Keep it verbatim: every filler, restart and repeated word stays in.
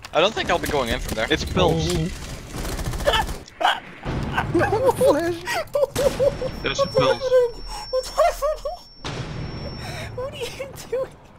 I don't think I'll be going in from there. It's pills. There's pills. What are you doing?